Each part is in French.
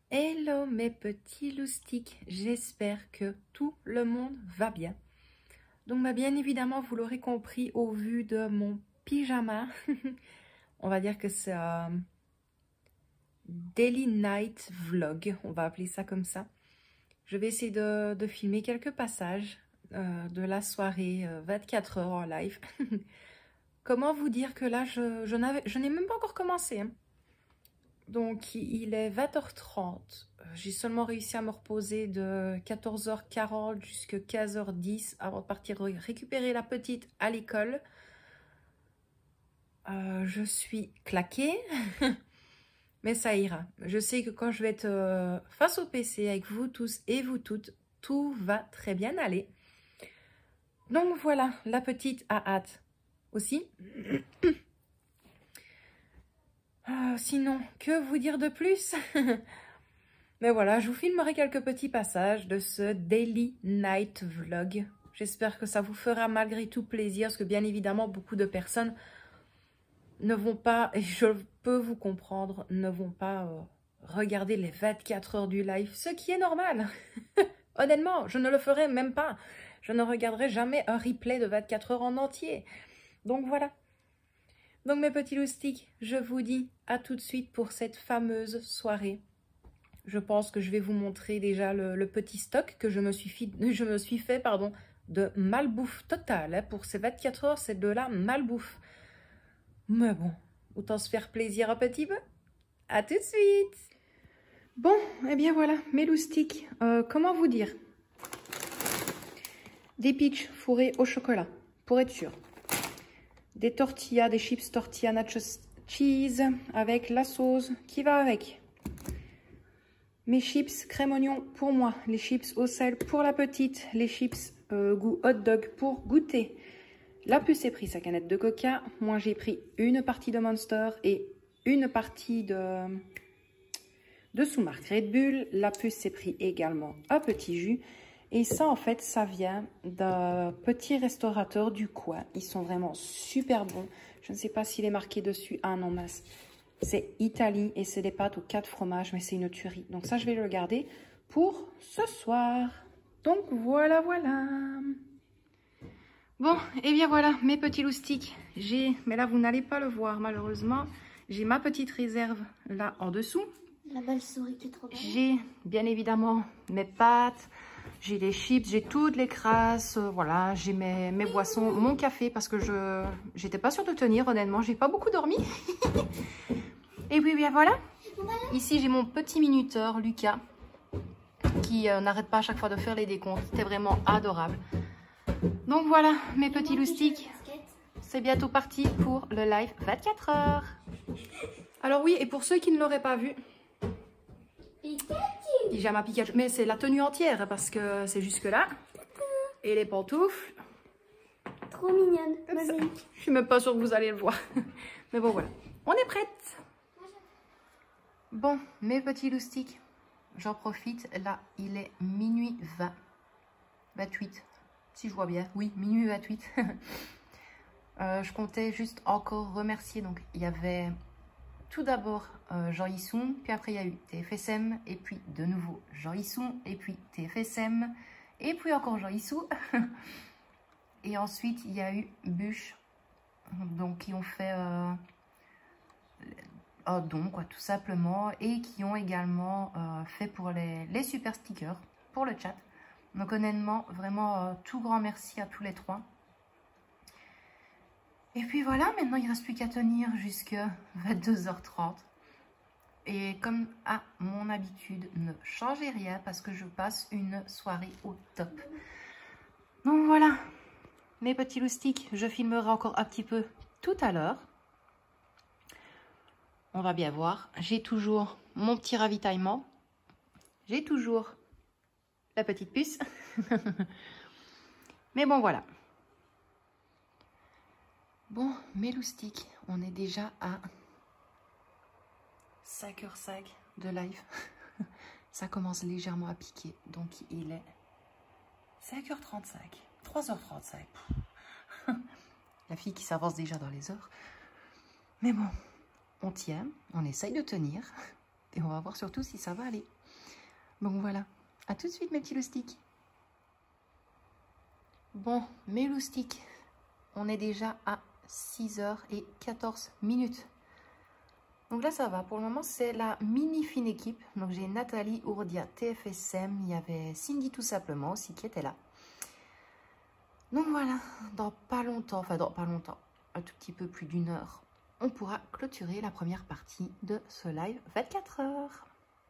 Hello mes petits loustiques, j'espère que tout le monde va bien. Donc bien évidemment, vous l'aurez compris au vu de mon pyjama, on va dire que c'est un daily night vlog, on va appeler ça comme ça. Je vais essayer de filmer quelques passages de la soirée 24 heures en live. Comment vous dire que là, je n'ai même pas encore commencé, hein. Donc, il est 20h30. J'ai seulement réussi à me reposer de 14h40 jusqu'à 15h10 avant de partir récupérer la petite à l'école. Je suis claquée, mais ça ira. Je sais que quand je vais être face au PC avec vous tous et vous toutes, tout va très bien aller. Donc voilà, la petite a hâte aussi. Sinon, que vous dire de plus? Mais voilà, je vous filmerai quelques petits passages de ce Daily Night Vlog. J'espère que ça vous fera malgré tout plaisir, parce que bien évidemment, beaucoup de personnes ne vont pas, et je peux vous comprendre, ne vont pas regarder les 24 heures du live, ce qui est normal. Honnêtement, je ne le ferai même pas. Je ne regarderai jamais un replay de 24 heures en entier. Donc voilà. Donc mes petits loustiques, je vous dis à tout de suite pour cette fameuse soirée. Je pense que je vais vous montrer déjà le petit stock que je me suis fait de malbouffe totale. Hein. Pour ces 24 heures, c'est de la malbouffe. Mais bon, autant se faire plaisir un petit peu. À tout de suite. Bon, et bien voilà, mes loustiques. Comment vous dire? Des peach fourrés au chocolat, pour être sûr. Des tortillas, des chips tortilla nacho cheese avec la sauce qui va avec. Mes chips crème oignon pour moi, les chips au sel pour la petite, les chips goût hot dog pour goûter. La puce est pris sa canette de coca, moi j'ai pris une partie de Monster et une partie de sous-marque Red Bull. La puce s'est pris également un petit jus. Et ça, en fait, ça vient d'un petit restaurateur du coin. Ils sont vraiment super bons. Je ne sais pas s'il est marqué dessus. Ah non, mince. C'est Italie et c'est des pâtes aux 4 fromages, mais c'est une tuerie. Donc ça, je vais le garder pour ce soir. Donc voilà, voilà. Bon, et bien voilà, mes petits loustiques. Mais là, vous n'allez pas le voir, malheureusement. J'ai ma petite réserve là en dessous. La belle souris qui est trop belle. J'ai bien évidemment mes pâtes. J'ai les chips, j'ai toutes les crasses, voilà, j'ai mes boissons, mon café parce que j'étais pas sûre de tenir, honnêtement, j'ai pas beaucoup dormi. Et puis bien voilà, ici j'ai mon petit minuteur, Lucas, qui n'arrête pas à chaque fois de faire les décomptes, c'était vraiment adorable. Donc voilà, mes petits loustiques, c'est bientôt parti pour le live 24 heures. Alors oui, et pour ceux qui ne l'auraient pas vu, pyjama Pikachu, mais c'est la tenue entière parce que c'est jusque là. Et les pantoufles. Trop mignonne. Je suis même pas sûre que vous allez le voir. Mais bon voilà, on est prête. Bon, mes petits loustiques, j'en profite. Là, il est minuit 20. 28, si je vois bien. Oui, minuit 28. Je comptais juste encore remercier. Donc, il y avait tout d'abord Jean Yissoun, puis après il y a eu TFSM, et puis de nouveau Jean Yissoun, et puis TFSM, et puis encore Jean Yissou. Et ensuite il y a eu Bûche, donc qui ont fait un don, quoi, tout simplement, et qui ont également fait pour les super stickers, pour le chat. Donc honnêtement, vraiment tout grand merci à tous les trois. Et puis voilà, maintenant il ne reste plus qu'à tenir jusqu'à 22h30. Et comme à mon habitude, ne changez rien parce que je passe une soirée au top. Donc voilà, mes petits loustiques, je filmerai encore un petit peu tout à l'heure. On va bien voir. J'ai toujours mon petit ravitaillement. J'ai toujours la petite puce. Mais bon, voilà. Bon, mes loustiques, on est déjà à 5h05 de live. Ça commence légèrement à piquer. Donc, il est 5h35. 3h35. La fille qui s'avance déjà dans les heures. Mais bon, on tient. On essaye de tenir. Et on va voir surtout si ça va aller. Bon, voilà. À tout de suite, mes petits loustiques. Bon, mes loustiques, on est déjà à 6h14. Donc là, ça va. Pour le moment, c'est la mini fine équipe. Donc, j'ai Nathalie, Ourdia, TFSM. Il y avait Cindy tout simplement aussi qui était là. Donc voilà, dans pas longtemps, un tout petit peu plus d'une heure, on pourra clôturer la première partie de ce live 24 heures.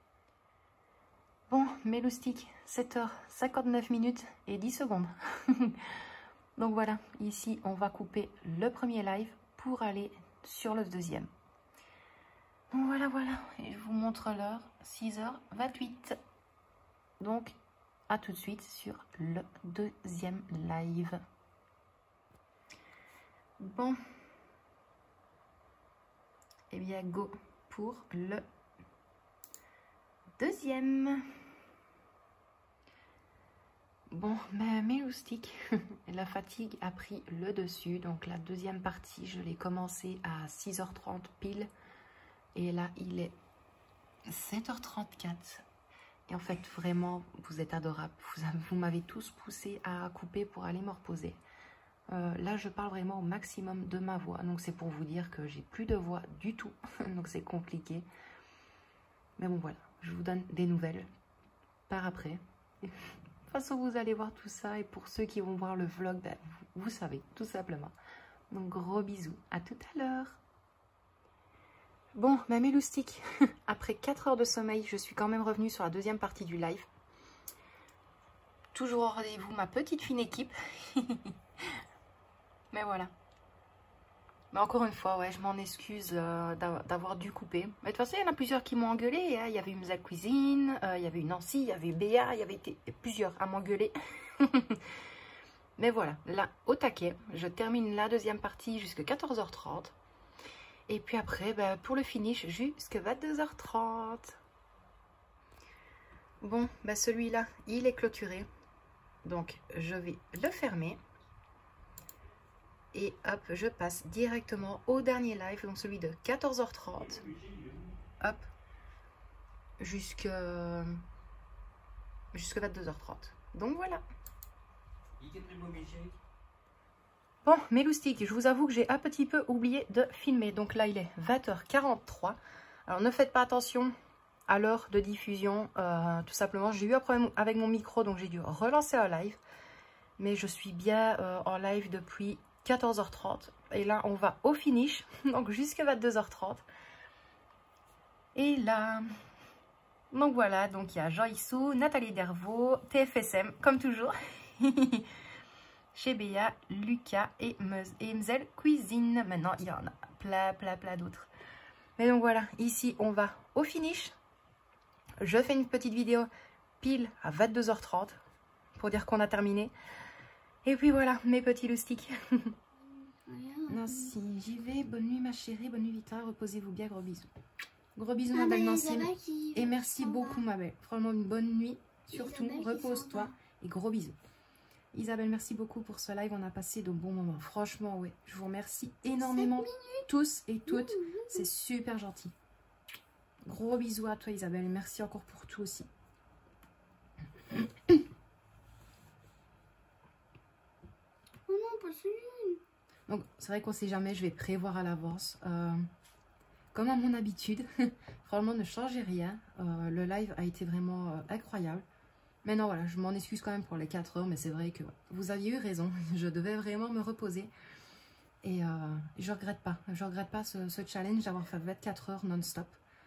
Bon, mes loustiques, 7h59 et 10 secondes. Donc voilà, ici, on va couper le premier live pour aller sur le deuxième. Donc voilà, et je vous montre l'heure, 6h28. Donc, à tout de suite sur le deuxième live. Bon, et bien go pour le deuxième. Bon, ben, mes loustiques, la fatigue a pris le dessus. Donc la deuxième partie, je l'ai commencé à 6h30 pile. Et là, il est 7h34. Et en fait, vraiment, vous êtes adorables. Vous m'avez tous poussé à couper pour aller me reposer. Là, je parle vraiment au maximum de ma voix. Donc, c'est pour vous dire que j'ai plus de voix du tout. Donc, c'est compliqué. Mais bon, voilà. Je vous donne des nouvelles par après. De toute façon, vous allez voir tout ça. Et pour ceux qui vont voir le vlog, ben, vous savez, tout simplement. Donc, gros bisous. À tout à l'heure. Bon, ben, mes loustiques. Après 4 heures de sommeil, je suis quand même revenue sur la deuxième partie du live. Toujours au rendez-vous, ma petite fine équipe. Mais voilà. Mais encore une fois, ouais, je m'en excuse d'avoir dû couper. Mais de toute façon, il y en a plusieurs qui m'ont engueulé. Hein. Il y avait une Mza Cuisine, il y avait une Nancy, il y avait Béa, il y avait plusieurs à m'engueuler. Mais voilà, là, au taquet, je termine la deuxième partie jusqu'à 14h30. Et puis après, ben, pour le finish, jusqu'à 22h30. Bon, ben, celui-là, il est clôturé. Donc, je vais le fermer. Et hop, je passe directement au dernier live, donc celui de 14h30. Hop, jusqu'à 22h30. Donc voilà. Bon, mes loustiques, je vous avoue que j'ai un petit peu oublié de filmer. Donc là, il est 20h43. Alors ne faites pas attention à l'heure de diffusion. Tout simplement, j'ai eu un problème avec mon micro, donc j'ai dû relancer un live. Mais je suis bien en live depuis 14h30 et là on va au finish, donc jusqu'à 22h30. Et là, donc voilà, donc il y a Jean Issou, Nathalie Dervaux, TFSM comme toujours, chez Béa, Lucas et Mza Cuisine. Maintenant il y en a plein d'autres. Mais donc voilà, ici on va au finish. Je fais une petite vidéo pile à 22h30 pour dire qu'on a terminé. Et puis voilà, mes petits loustiques. Nancy, j'y vais. Bonne nuit ma chérie, bonne nuit Vita, reposez-vous bien, gros bisous. Gros bisous ma belle Nancy. Et merci beaucoup ma belle. Vraiment une bonne nuit. Surtout, repose-toi et gros bisous. Isabelle, merci beaucoup pour ce live. On a passé de bons moments. Franchement, oui. Je vous remercie énormément tous et toutes. C'est super gentil. Gros bisous à toi Isabelle. Et merci encore pour tout aussi. Donc c'est vrai qu'on sait jamais, je vais prévoir à l'avance. Comme à mon habitude, franchement ne changez rien. Le live a été vraiment incroyable. Maintenant voilà, je m'en excuse quand même pour les 4 heures, mais c'est vrai que vous aviez eu raison. Je devais vraiment me reposer. Et je regrette pas. Je regrette pas ce challenge d'avoir fait 24 heures non-stop.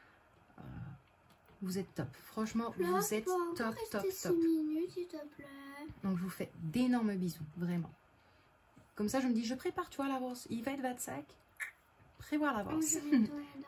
Vous êtes top. Franchement, vous êtes top. Donc je vous fais d'énormes bisous, vraiment. Comme ça, je me dis, je prépare, tu vois, à l'avance. Il va être 25. Prévois à l'avance. Tu veux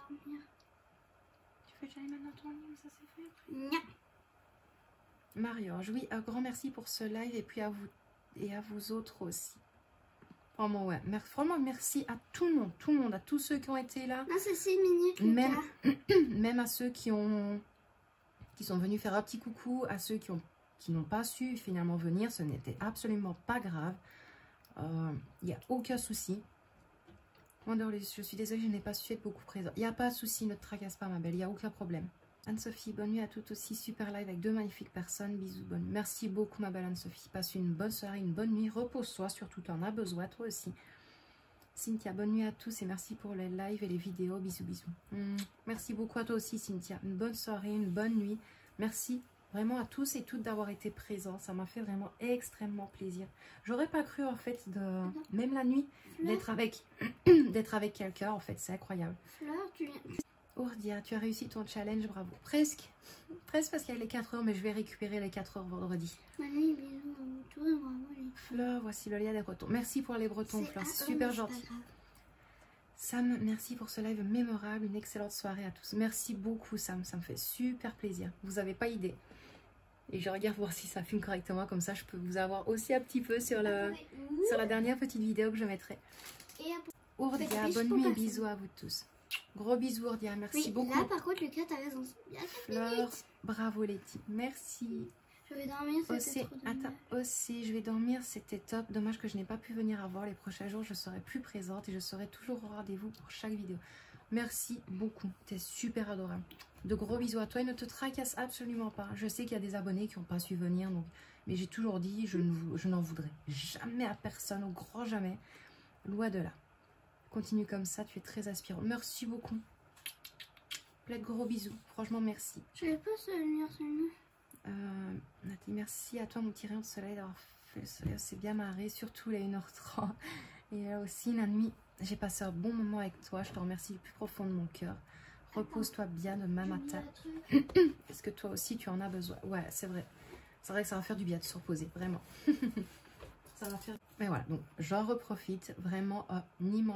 que j'aille maintenant ton lit, ça c'est fait après. Mario, oui, un grand merci pour ce live et puis à vous et à vous autres aussi. Vraiment, ouais. Vraiment, merci à tout le monde, à tous ceux qui ont été là. Non, c'est 6 minutes. Même à ceux qui sont venus faire un petit coucou, à ceux qui n'ont pas su finalement venir, ce n'était absolument pas grave. Il n'y a aucun souci. Je suis désolée, je n'ai pas su être beaucoup présent. Il n'y a pas de souci, ne te tracasse pas ma belle, il n'y a aucun problème. Anne-Sophie, bonne nuit à toutes aussi. Super live avec 2 magnifiques personnes. Bisous, bonne nuit. Merci beaucoup ma belle Anne-Sophie. Passe une bonne soirée, une bonne nuit. Repose-toi, surtout tu en as besoin, toi aussi. Cynthia, bonne nuit à tous et merci pour les lives et les vidéos. Bisous, bisous. Merci beaucoup à toi aussi Cynthia. Une bonne soirée, une bonne nuit. Merci vraiment à tous et toutes d'avoir été présents. Ça m'a fait vraiment extrêmement plaisir. J'aurais pas cru en fait, même la nuit, d'être avec quelqu'un en fait. C'est incroyable. Fleur, tu viens. Ourdia, tu as réussi ton challenge, bravo. Presque. Presque parce qu'il y a les 4 heures, mais je vais récupérer les 4 heures vendredi. Allez, bisous, toi, vraiment, les Fleur, voici le lien des Bretons. Merci pour les Bretons, Fleur, c'est super gentil. Sam, merci pour ce live mémorable. Une excellente soirée à tous. Merci beaucoup, Sam, ça me fait super plaisir. Vous n'avez pas idée. Et je regarde voir si ça filme correctement, comme ça je peux vous avoir aussi un petit peu sur la dernière petite vidéo que je mettrai. Ourdia, bonne nuit et bisous à vous tous. Gros bisous Ourdia, merci beaucoup. Là par contre Lucas t'as raison. Il y a 4 Fleur, minutes. bravo Letty, merci. Je vais dormir, c'était trop dommage. Attends, aussi, je vais dormir, c'était top. Dommage que je n'ai pas pu venir avoir les prochains jours, je serai plus présente et je serai toujours au rendez-vous pour chaque vidéo. Merci beaucoup, t'es super adorable. De gros bisous à toi et ne te tracasse absolument pas. Je sais qu'il y a des abonnés qui n'ont pas su venir, donc, mais j'ai toujours dit, je n'en voudrais jamais à personne, au grand jamais. Loin de là. Continue comme ça, tu es très aspirant. Merci beaucoup. Plein de gros bisous. Franchement, merci. Je vais pas se lire celui-là. Nathalie, merci à toi, mon petit rayon de soleil, d'avoir fait le soleil. C'est bien marré, surtout les 1h30. Et là aussi, la nuit, j'ai passé un bon moment avec toi. Je te remercie du plus profond de mon cœur. Repose-toi bien demain matin. Est-ce que toi aussi, tu en as besoin? Ouais, c'est vrai. C'est vrai que ça va faire du bien de se reposer, vraiment. Ça va faire... Mais voilà, donc j'en reprofite. Vraiment un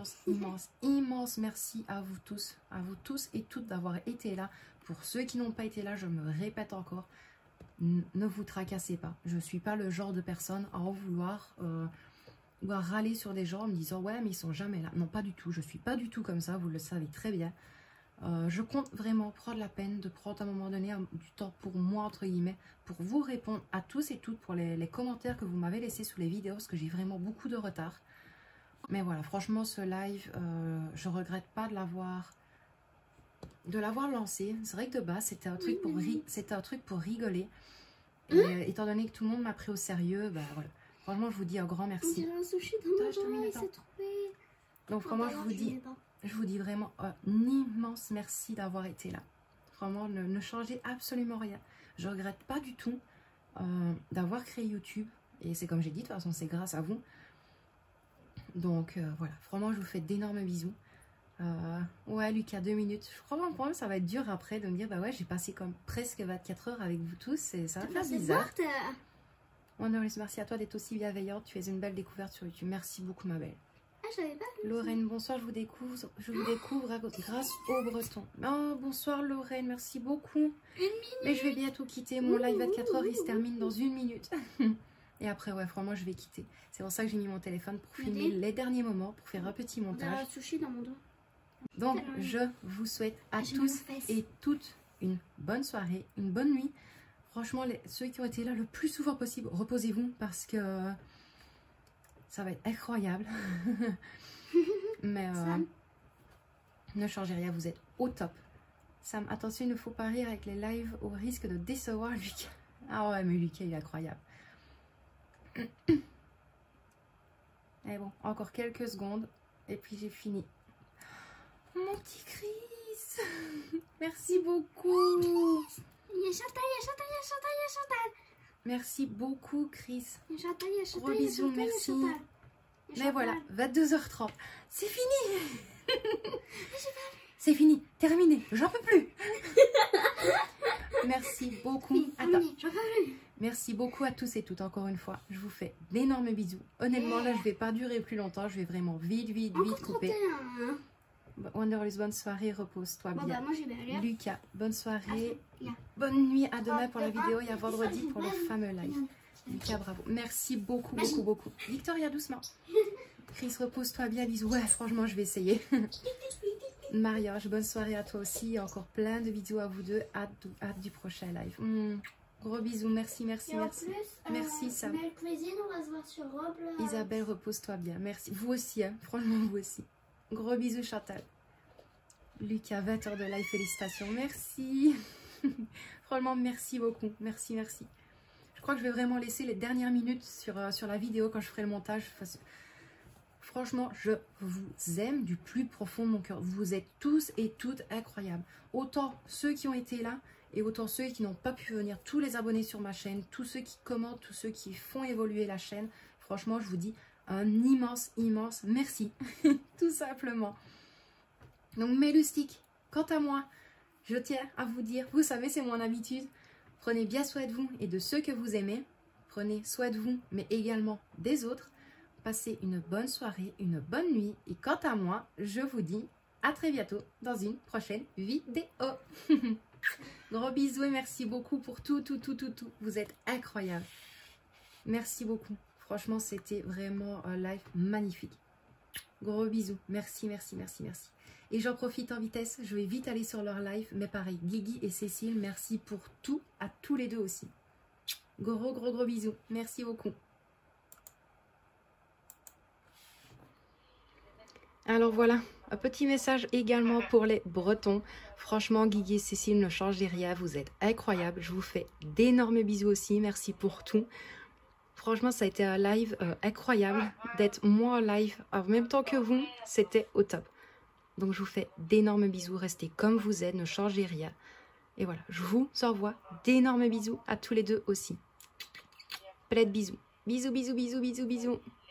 immense merci à vous tous et toutes d'avoir été là. Pour ceux qui n'ont pas été là, je me répète encore, ne vous tracassez pas. Je ne suis pas le genre de personne à en vouloir ou à râler sur des gens en me disant ouais mais ils sont jamais là. Non, pas du tout, je suis pas du tout comme ça, vous le savez très bien. Je compte vraiment prendre la peine de prendre à un moment donné du temps pour moi, entre guillemets, pour vous répondre à tous et toutes pour les commentaires que vous m'avez laissés sous les vidéos, parce que j'ai vraiment beaucoup de retard. Mais voilà, franchement, ce live, je regrette pas de l'avoir lancé. C'est vrai que de base, c'était un truc pour rigoler. Et étant donné que tout le monde m'a pris au sérieux, bah voilà. Franchement, je vous dis un grand merci. Un sushi dans mon doigt, donc vraiment, je vous dis vraiment un immense merci d'avoir été là. Vraiment, ne changez absolument rien. Je ne regrette pas du tout d'avoir créé YouTube. Et c'est comme j'ai dit, de toute façon, c'est grâce à vous. Donc voilà, vraiment, je vous fais d'énormes bisous. Ouais, Lucas, 2 minutes. Je crois que ça va être dur après de me dire, bah ouais, j'ai passé comme presque 24 heures avec vous tous. Et ça va faire bizarre. Wonderless, merci à toi d'être aussi bienveillante. Tu es une belle découverte sur YouTube. Merci beaucoup, ma belle. Ah, je savais pas. Lorraine, bonsoir, je vous découvre grâce aux Bretons. Oh, bonsoir Lorraine, merci beaucoup. Mais je vais bientôt quitter mon live 24 heures, il se termine dans 1 minute. Et après, ouais, franchement, je vais quitter. C'est pour ça que j'ai mis mon téléphone pour filmer les derniers moments, pour faire un petit montage. Un sushi dans mon dos. Donc, je vous souhaite à tous et toutes une bonne soirée, une bonne nuit. Franchement, ceux qui ont été là le plus souvent possible, reposez-vous parce que ça va être incroyable. Mais ne changez rien, vous êtes au top. Sam, attention, il ne faut pas rire avec les lives au risque de décevoir Lucas. Ah ouais, mais Lucas, il est incroyable. Et bon, encore quelques secondes et puis j'ai fini. Mon petit Chris, merci beaucoup. Il y a Chantal. Merci beaucoup, Chris. Il y a Chantal, il y a Chantal. Gros bisous, merci. Mais voilà, 22h30. C'est fini. C'est fini, terminé. J'en peux plus. Merci beaucoup. Attends. Merci beaucoup à tous et toutes, encore une fois. Je vous fais d'énormes bisous. Honnêtement, là, je vais pas durer plus longtemps. Je vais vraiment vite couper. Wonderless, bonne soirée, repose-toi bien. Bah, moi, je vais aller. Lucas, bonne soirée. Bonne nuit, à demain pour la vidéo et à vendredi pour le fameux live. Lucas, bravo. Merci beaucoup. Victoria, doucement. Chris, repose-toi bien, bisous. Ouais, franchement, je vais essayer. Mariage, bonne soirée à toi aussi. Et encore plein de bisous à vous deux. Hâte du prochain live. Gros bisous, merci. Merci, Sam. Cuisine, on va se voir sur Roblox. Isabelle, repose-toi bien. Merci. Vous aussi, hein. Franchement, vous aussi. Gros bisous, Chantal. Lucas, 20 heures de live, félicitations. Merci. Franchement, merci beaucoup. Merci, merci. Je crois que je vais vraiment laisser les dernières minutes sur la vidéo quand je ferai le montage. Franchement, je vous aime du plus profond de mon cœur. Vous êtes tous et toutes incroyables. Autant ceux qui ont été là et autant ceux qui n'ont pas pu venir. Tous les abonnés sur ma chaîne, tous ceux qui commentent, tous ceux qui font évoluer la chaîne. Franchement, je vous dis un immense, immense merci. Tout simplement. Donc mes loustiques, quant à moi, je tiens à vous dire, vous savez, c'est mon habitude. Prenez bien soin de vous et de ceux que vous aimez. Prenez soin de vous, mais également des autres. Passez une bonne soirée, une bonne nuit. Et quant à moi, je vous dis à très bientôt dans une prochaine vidéo. Gros bisous et merci beaucoup pour tout. Vous êtes incroyables. Merci beaucoup. Franchement, c'était vraiment un live magnifique. Gros bisous. Merci. Et j'en profite en vitesse. Je vais vite aller sur leur live. Mais pareil, Guigui et Cécile, merci pour tout. À tous les deux aussi. Gros bisous. Merci beaucoup. Alors voilà, un petit message également pour les Bretons. Franchement, Guigui et Cécile, ne changez rien, vous êtes incroyables. Je vous fais d'énormes bisous aussi, merci pour tout. Franchement, ça a été un live incroyable. D'être moi en live en même temps que vous, c'était au top. Donc je vous fais d'énormes bisous, restez comme vous êtes, ne changez rien. Et voilà, je vous envoie d'énormes bisous à tous les deux aussi. Plein de bisous. Bisous.